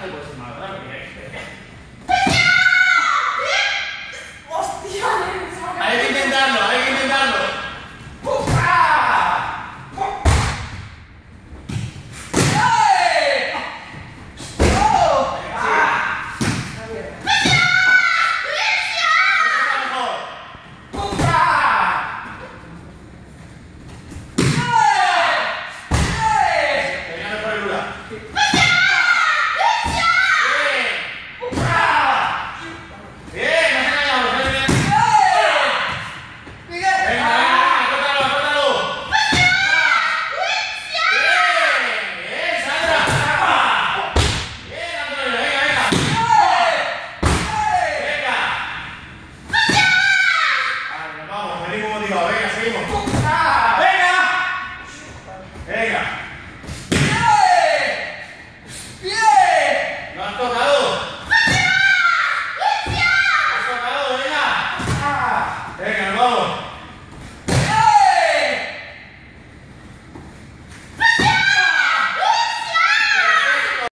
te puedes ir más rápido. ¡Hostia! Hay que intentarlo, hay que intentarlo. Venga, seguimos. ¡Venga! ¡Venga! ¡Bien! ¡Bien! ¡No has tocado!